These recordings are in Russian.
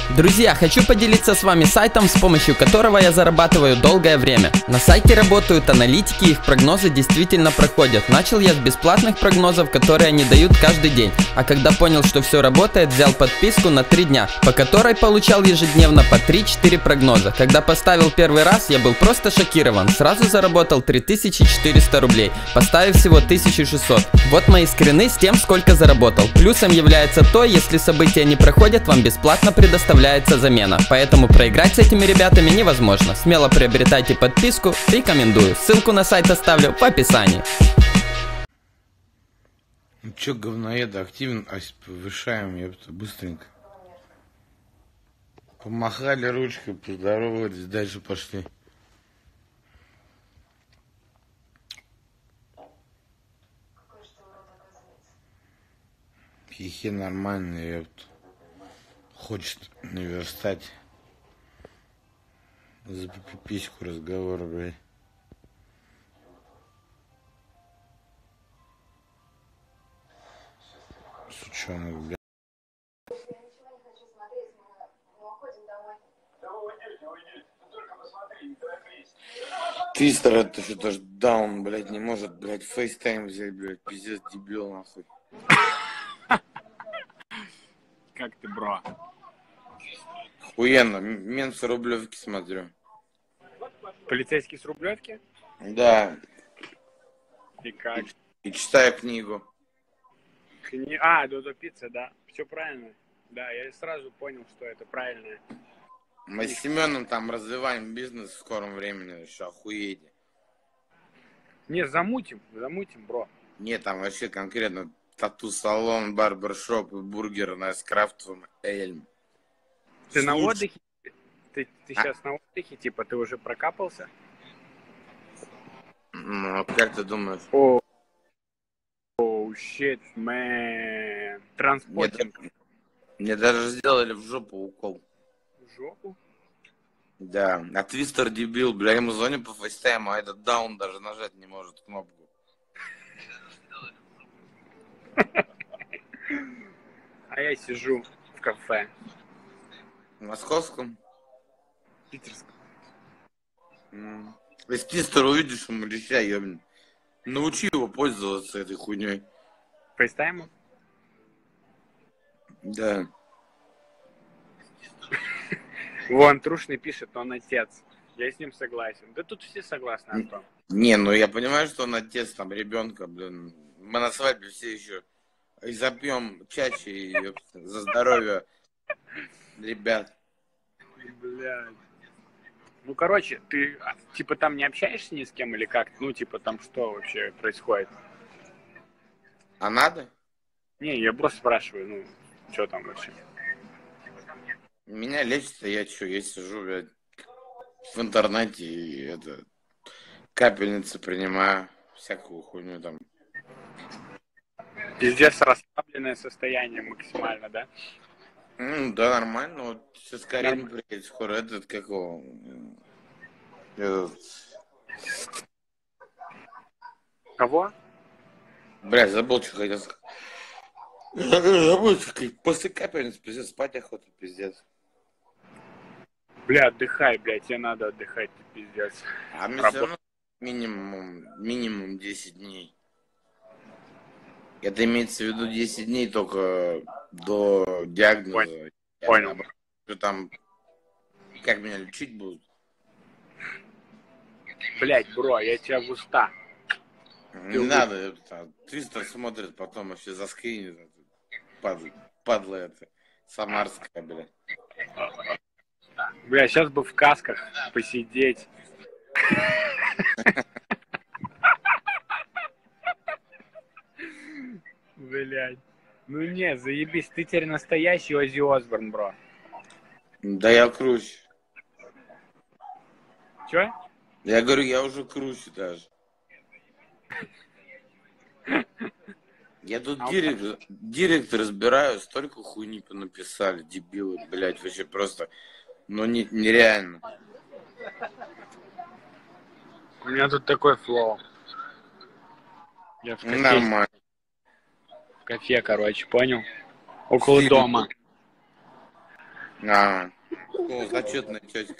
Друзья, хочу поделиться с вами сайтом, с помощью которого я зарабатываю долгое время. На сайте работают аналитики, их прогнозы действительно проходят. Начал я с бесплатных прогнозов, которые они дают каждый день. А когда понял, что все работает, взял подписку на 3 дня, по которой получал ежедневно по 3-4 прогноза. Когда поставил первый раз, я был просто шокирован. Сразу заработал 3400 рублей, поставив всего 1600. Вот мои скрины с тем, сколько заработал. Плюсом является то, если события не проходят, вам бесплатно предоставляется замена. Поэтому проиграть с этими ребятами невозможно. Смело приобретайте подписку, рекомендую. Ссылку на сайт оставлю в описании. Ну чё, говноеда, активно повышаем, ёпта, быстренько. Помахали ручкой, поздоровались, дальше пошли. Пихи нормальный, ёпта. Хочет наверстать за пипиську разговор, блядь. Сучонок, блядь. Твистер это что-то ж даун, блядь, не может, блядь, фейстайм взять, блядь, пиздец, дебил, нахуй. Как ты, бро? Охуенно, мент с Рублевки смотрю. Полицейский с Рублевки? Да. И как? И читаю книгу. Додо Пицца, да. Все правильно. Да, я сразу понял, что это правильно. Мы с Семеном там развиваем бизнес в скором времени, еще охуеть. Не, замутим, бро. Не, там вообще конкретно тату-салон, барбершоп и бургер на скрафтовом Эльм. Ты на отдыхе? Ты сейчас на отдыхе, типа, ты уже прокапался? Ну, как ты думаешь? Щит, мэн. Транспортинг. Мне даже сделали в жопу укол. В жопу? Да, а Твистер дебил, бля, ему звоню по фейстайму, а этот даун даже нажать не может кнопку. А я сижу в кафе. В московском? Питерском. Если Твистер увидишь, ему леща ёбнет. Научи его пользоваться этой хуйней. Фейстаймом? Да. Вон, Трушный пишет, он отец. Я с ним согласен. Да тут все согласны, Антон. Не, ну я понимаю, что он отец там ребенка, блин. Мы на свадьбе все еще и запьем чаще и за здоровье ребят. Блядь. Ну, короче, ты, типа, там не общаешься ни с кем или как? Ну, типа, там что вообще происходит? А надо? Не, я просто спрашиваю, ну, что там вообще? Меня лечится, я сижу, блядь, в интернете и капельницы принимаю, всякую хуйню там. Пиздец, расслабленное состояние максимально, да? Да, нормально, вот сейчас Карин приедет скоро, как его, Кого? Бля, забыл, что хотел сказать. Забыл, после капельницы, пиздец, спать охота, пиздец. Бля, отдыхай, блядь, тебе надо отдыхать, ты пиздец. А мне все равно минимум 10 дней. Это имеется в виду 10 дней только до диагноза. Понял. Что там, как меня лечить будут? Блядь, бро, я тебя в уста. Не надо, Твистер смотрит, потом вообще заскринит. Падла это, самарская, блядь. Бля, сейчас бы в касках посидеть. Блядь. Ну не, заебись, ты теперь настоящий Оззи Осборн, бро. Да я круче. Чё? Я говорю, я уже круче даже. Я тут директ разбираю, столько хуйни понаписали, дебилы, блядь, вообще просто, ну нереально. У меня тут такой флоу. Я в кафе. Нормально. В кафе, короче, понял? Около дома. А, ну, зачетная тетка.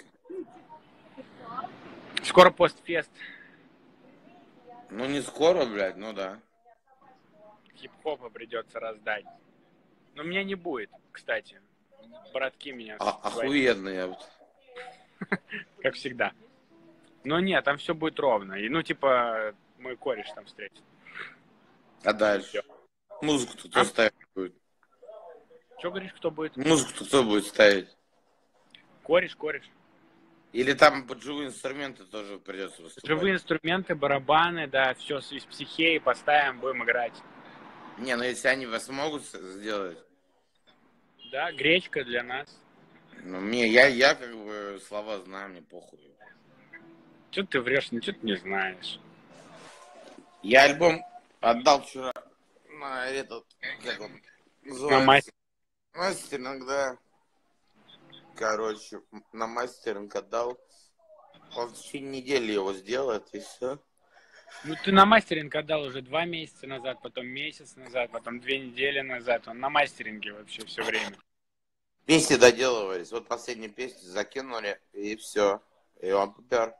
Скоро постфест. Ну, не скоро, блядь, ну да. Хип-хопа придется раздать. Но меня не будет, кстати. Братки меня свои, Охуенно, я вот. как всегда. Но нет, там все будет ровно. И, ну, типа, мой кореш там встретит. А И все. дальше? Музыку-то кто А? ставить будет? Че говоришь, кто будет? Музыку-то кто будет ставить? Кореш. Или там под живые инструменты тоже придется выступать? Живые инструменты, барабаны, да, все из психеи поставим, будем играть. Не, ну если они вас могут сделать, Да, гречка для нас. ну я как бы слова знаю, мне похуй. Че ты врешь, ничего ты не знаешь. Я альбом отдал вчера на этот, как он На называется? Мастеринг, да. Короче, на мастеринг отдал. Он в течение недели его сделает, и все. Ну, ты на мастеринг отдал уже 2 месяца назад, потом месяц назад, потом 2 недели назад. Он на мастеринге вообще все время. Песни доделывались. Вот последние песни закинули, и все. И он попер.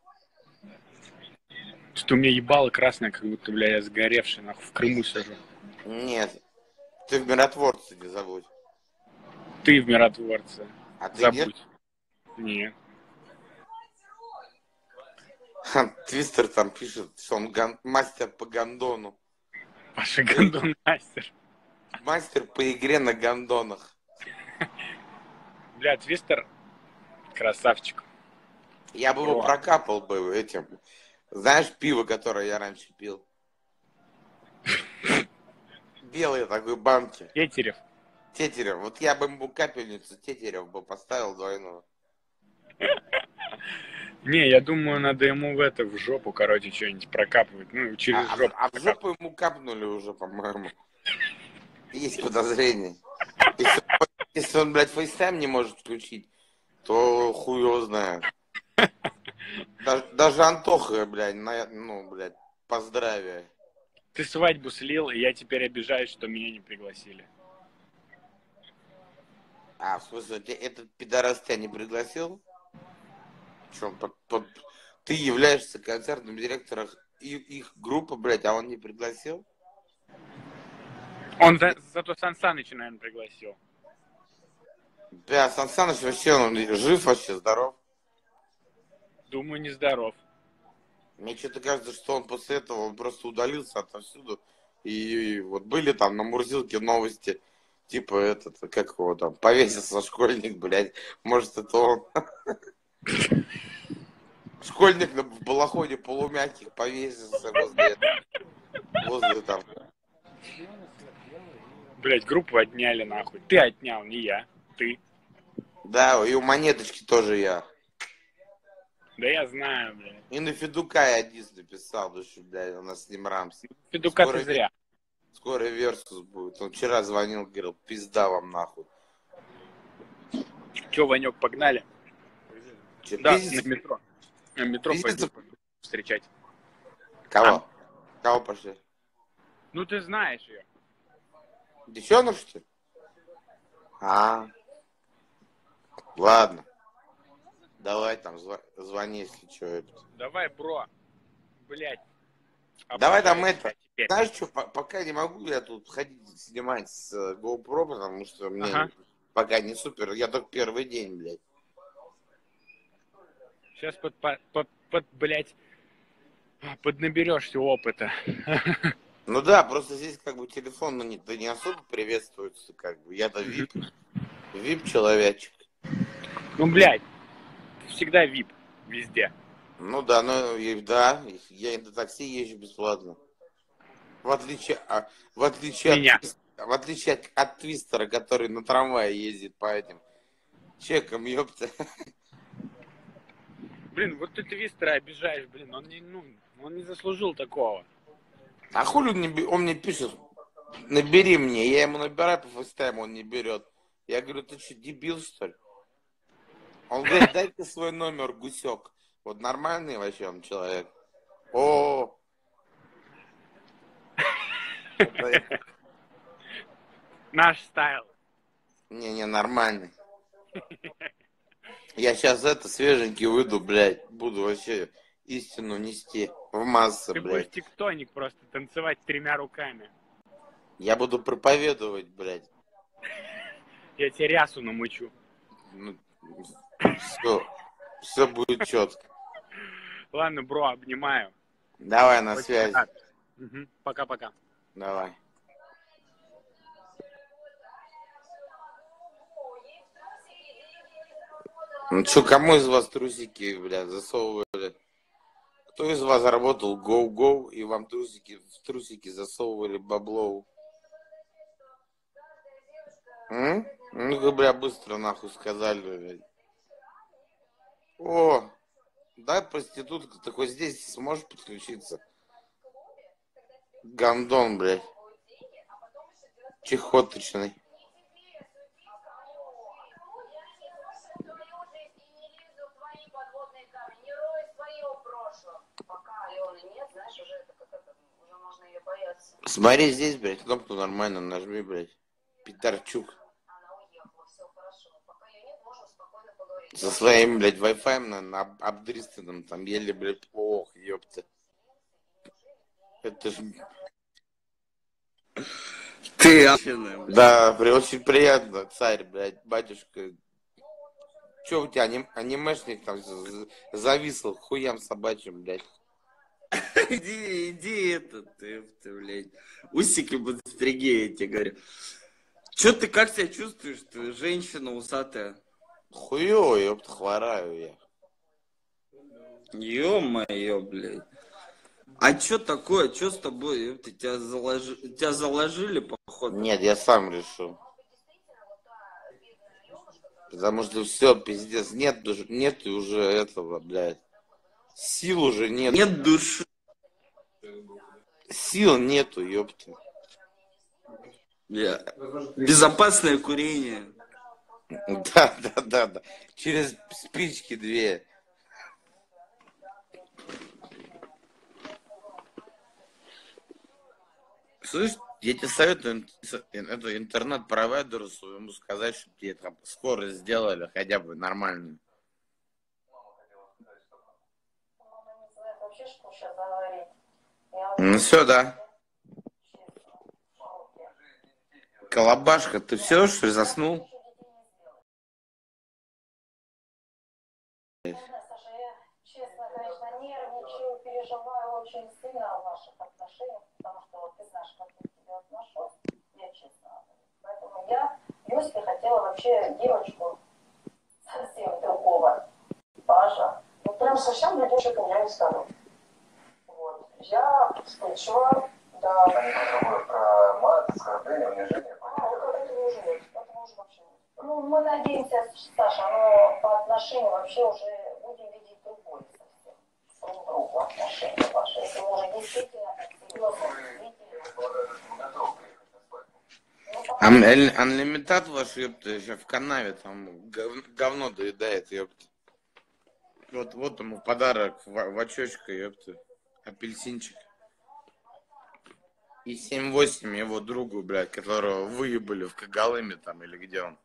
Что у меня ебало красное, как будто, бля, я сгоревший, нахуй, в Крыму сижу. Нет, ты в миротворце не забудь. Ты в миротворце. А ты Забудь. Нет. Твистер там пишет, что он мастер по гондону. Паша Гондон мастер. Мастер по игре на гондонах. Бля, Твистер красавчик. Я бы его прокапал бы этим. Знаешь, пиво, которое я раньше пил? Белые такой банки. Тетерев. Тетерев. Вот я бы ему капельницу Тетерев бы поставил двойную. Не, я думаю, надо ему в жопу, короче, что-нибудь прокапывать. Ну, через жопу. А в жопу ему капнули уже, по-моему. Есть подозрение. Если он, блядь, фейстайм не может включить, то хуй его знает. Даже Антоха, блядь, блядь, поздравия. Ты свадьбу слил, и я теперь обижаюсь, что меня не пригласили. А, в смысле, этот пидорас тебя не пригласил? Что, ты являешься концертным директором их группы, блядь, а он не пригласил? Он зато Сан Саныча, наверное, пригласил. Бля, Сан Саныч вообще, он жив вообще, здоров? Думаю, нездоров. Мне что-то кажется, что он после этого он просто удалился отовсюду. И вот были там на Мурзилке новости, типа этот, как его там, повесился школьник, блядь. Может, это он. Школьник в балахоне полумягких повесился возле там. Блять, группу отняли нахуй. Ты отнял, не я. Ты. Да, и у Монеточки тоже я. Да я знаю, блядь. И на Федука я дис написал, потому что, блядь, у нас с ним рамс. Федука ты зря. Скоро Версус будет. Он вчера звонил, говорил, пизда вам нахуй. Че, Ванек, погнали? Че, да, пиздец? на метро. На метро Пиздец? пойду встречать. Кого? Кого пошли? Ну ты знаешь ее. Девчонок, что ли? А, ладно. Давай там, звони, если что. Давай, бро. Блять. Давай там это. Знаешь что, пока не могу я тут ходить снимать с GoPro, потому что мне пока не супер. Я только первый день, блядь. Сейчас блядь, поднаберешься опыта. Ну да, просто здесь как бы телефон не особо приветствуется, как бы. Я-то вип человечек. Ну, блядь, всегда вип везде. Ну да, да, я на такси езжу бесплатно. В отличие от Твистера, который на трамвае ездит по этим чекам, ёпта. Блин, вот ты Твистера обижаешь, блин, он не заслужил такого. А хули он мне пишет, набери мне, я ему набираю по фейстайму, он не берет. Я говорю, ты что, дебил, что ли? Он говорит, дай-ка свой номер, гусек. Вот нормальный вообще он человек. О, Наш стайл. не, нормальный. Я сейчас свеженький выйду, блядь, буду вообще истину нести в массы, Ты будешь блядь. тектоник просто танцевать 3 руками. Я буду проповедовать, блядь. Я тебе рясу намучу. Ну, все будет четко. Ладно, бро, обнимаю. Давай на Очень связи. рад. Угу. Пока-пока. Давай. Ну что, кому из вас трусики, блядь, засовывали? Кто из вас работал гоу-гоу и вам в трусики засовывали бабло? Ну-ка, бля, быстро нахуй сказали, блядь. О, да, проститутка, такой здесь сможешь подключиться? Гандон, блядь. Чехоточный. Смотри здесь, блядь, кнопку нормально нажми, блядь. Пидорчук. Со своим, блядь, Wi-Fi обдристанным, там еле, блядь, ох, ёпта. Это ж... Ты Да, очень приятно, царь, блядь, батюшка. Че у тебя, анимешник там зависл, хуям собачьим, блядь. Иди ты, блядь. Усики будут стриги, я тебе говорю. Че ты, как себя чувствуешь? Ты женщина усатая. Хуёво, ёпта, хвораю я. Ё-моё, блядь. А чё такое? Чё с тобой? Ёпта, тебя заложили, походу? Нет, я сам решил. Потому что все, пиздец, нет уже этого, блядь. Сил уже нет. Нет души. Сил нету, ёпта. Безопасное курение. Да. Через спички 2. Слышь, я тебе советую эту интернет-провайдеру своему сказать, чтобы тебе там скорость сделали хотя бы нормальную. Ну все, да. Колобашка, ты все, что ли, заснул? Честно, конечно, нервничаю, переживаю очень сильно о ваших отношениях, потому что ты знаешь, как я к тебе отношусь, я честно. Поэтому я, Люське, хотела вообще девочку совсем другого типажа. Ну, прям совсем другой человек я не стану. Вот. Я вспыльчива, да. Про мат, оскорбление, унижение. Вот этого уже нет, этого уже вообще нет. Ну, мы надеемся, Саша, но по отношению вообще уже будем видеть другое совсем. Друг к другу отношения ваши. Если мы уже действительно серьезно видели. Анлимитат ваш, ёпта, еще в канаве, там говно доедает, ёпта. Вот ему подарок в очочка, ёпта. Апельсинчик. И 7-8 его другу, блядь, которого выебали в Когалыме там, или где он.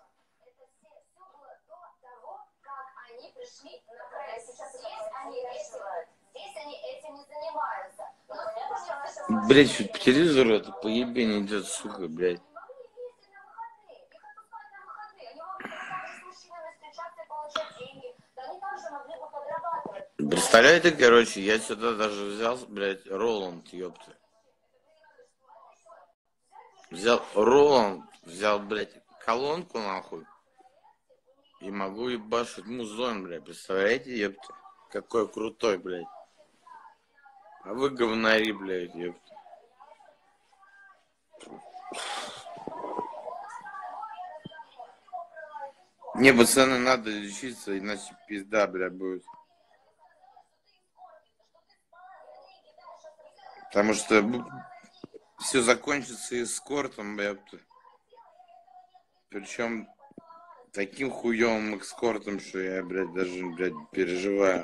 Блядь, чуть по телевизору это поебень идет, сука, блядь. Представляете, короче, я сюда даже взял, блядь, Роланд, ёпта. Взял Роланд, блядь, колонку, нахуй. И могу ебашить музон, блядь, представляете, ёпта? Какой крутой, блядь. А вы говнари, блядь, ёпта. Не, пацаны, надо лечиться, иначе пизда, блядь, будет. Потому что все закончится эскортом, блядь. Причем таким хуёвым эскортом, что я, блядь, даже, блядь, переживаю.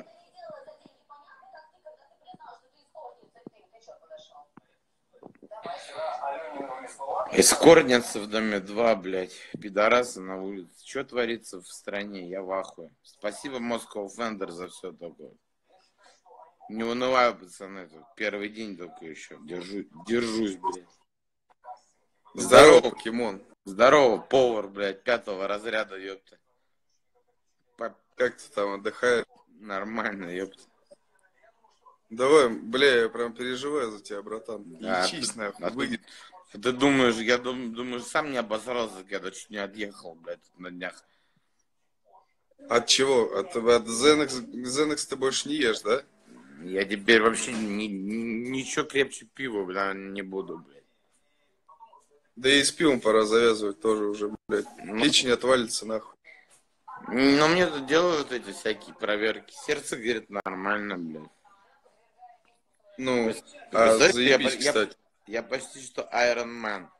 Эскортница в доме 2, блядь. Пидорасы на улице. Что творится в стране? Я в ахуе. Спасибо Moscow Fender за все такое. Не унываю, пацаны. Тут первый день только еще. Держусь, блядь. Здорово, Кимон. Здорово, повар, блядь, 5-го разряда, ёпта. Как ты там отдыхаешь? Нормально, ёпта. Давай, бля, я прям переживаю за тебя, братан. Лечись, нахуй, ты- выйдет. Ты думаешь, думаю, сам не обосрался, когда чуть не отъехал, блядь, на днях. От чего? От Xanax ты больше не ешь, да? Я теперь вообще ничего крепче пива, бля, не буду, блядь. Да и с пивом пора завязывать тоже уже, блядь. Ну. Печень отвалится, нахуй. Но мне тут делают эти всякие проверки. Сердце, говорит, нормально, блядь. Ну, Представляете, заебись, кстати. Я почти что Iron Man.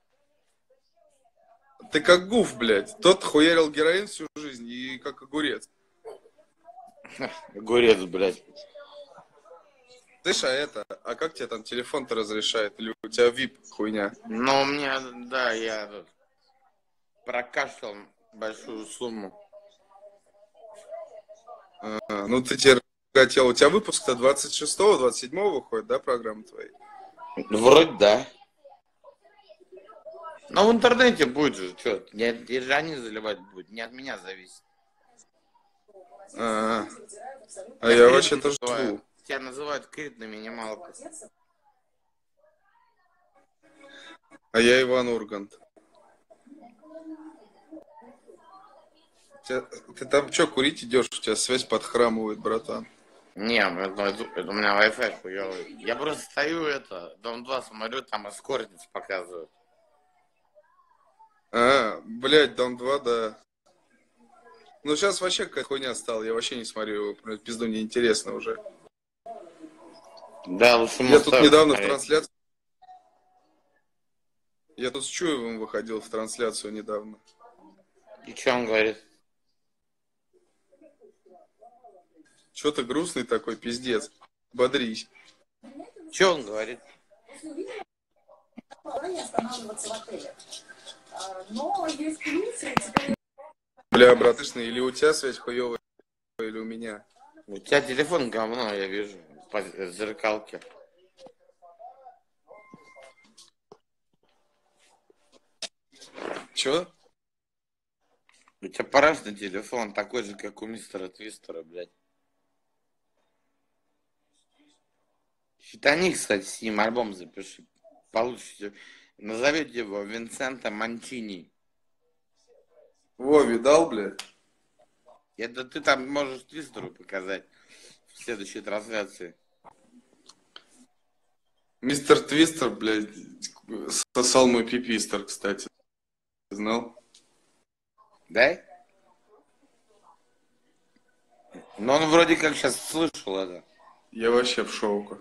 Ты как гуф, блядь. Тот хуярил героин всю жизнь и как огурец. Огурец, блядь. Слышь, а как тебе там телефон-то разрешает? Или у тебя VIP хуйня? Но у меня, да, я тут прокашлял большую сумму. Ну ты теперь хотел, у тебя выпуск-то 26-го, 27-го выходит, да, программа твоя? Вроде да. Но в интернете будет же, что, не же они заливать будут, не от меня зависит. А я вообще-то жду. Тебя называют Крит на минималку. А я Иван Ургант. Ты там что, курить идешь? У тебя связь подхрамывает, братан. Не, это у меня Wi-Fi хуёвый. Я просто стою, Дом 2 смотрю, там эскортниц показывают. Блядь, Дом 2, да. Ну, сейчас вообще какая хуйня стала, я вообще не смотрю, его, пизду неинтересно уже. Да, лучше Я тут недавно в смотреть. трансляции... Я тут с Чуевым выходил в трансляцию недавно. И что он говорит? Чё ты грустный такой, пиздец? Бодрись. Что он говорит? Останавливаться в отеле. Но есть плюсы, теперь... Бля, братышный, или у тебя связь хуёвая, или у меня? У тебя телефон говно, я вижу, по зеркалке. Чё? У тебя парашный телефон, такой же, как у мистера Твистера, блядь. Щитани, кстати, с ним альбом запиши. Получите. Назовете его Винсента Манчини. Во, видал, блядь? Это ты там можешь Твистеру показать в следующей трансляции. Мистер Твистер, блядь, сосал мой пипистер, кстати. Знал? Да? Но он вроде как сейчас слышал это. Я вообще в шоке.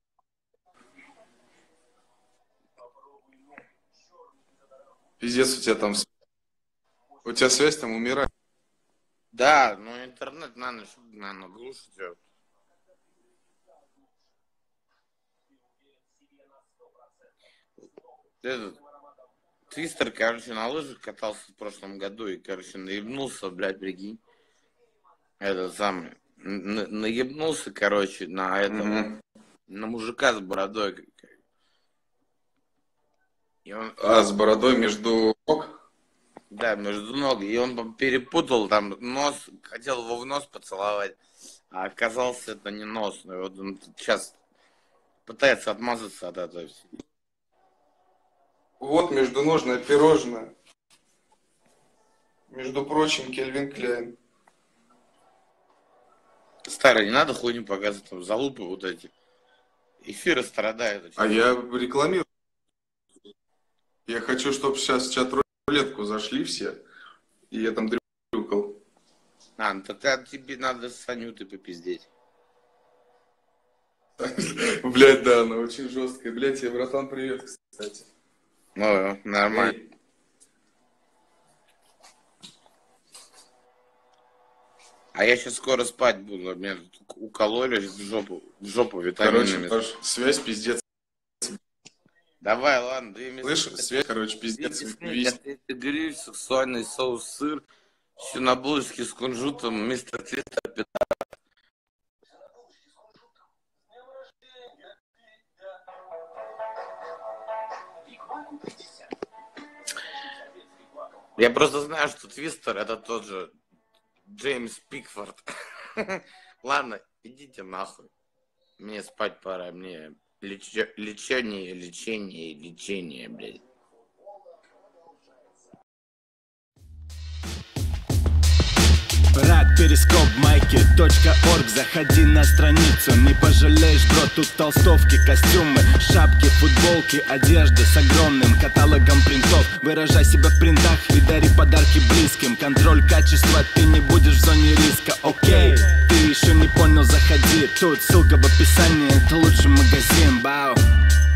Пиздец, у тебя там... У тебя связь там умирает. Да, но интернет надо, чтобы, наверное, глушить. Этот Твистер, короче, на лыжах катался в прошлом году и, короче, наебнулся, блядь, прикинь. Этот самый. Наебнулся, короче, на этого. На мужика с бородой. И он... С бородой между ног? Да, между ног. И он перепутал там нос, хотел его в нос поцеловать, а оказался это не нос. И вот он сейчас пытается отмазаться от этого. Вот междуножное пирожное. Между прочим, Кельвин Кляйн. Старый, не надо хуйню показывать, там залупы вот эти. Эфиры страдают. А я рекламирую. Я хочу, чтобы сейчас в чат-рулетку зашли все, и я там дрюкал. Ну тогда тебе надо с Анютой попиздеть. Блядь, да, она очень жесткая. Блядь, тебе, братан, привет, кстати. Ну, нормально. Эй. А я сейчас скоро спать буду. Меня тут укололи в жопу витаминами. Короче, связь пиздец. Давай, ладно, 2 минуты. Слышь, свет, короче, пиздец. Котлеты, гриль, сексуальный соус, сыр, все на булочке с кунжутом, мистер Твистер, Я просто знаю, что Твистер это тот же Джеймс Пикфорд. Ладно, идите нахуй. Мне спать пора, мне лечение, блядь. Рад перископ майки.орг. Заходи на страницу, не пожалеешь, бро. Тут толстовки, костюмы, шапки, футболки, одежда с огромным каталогом принтов. Выражай себя в принтах и дари подарки близким. Контроль качества, ты не будешь в зоне риска, окей. Ты еще не понял, заходи, тут ссылка в описании. Это лучший магазин, бау.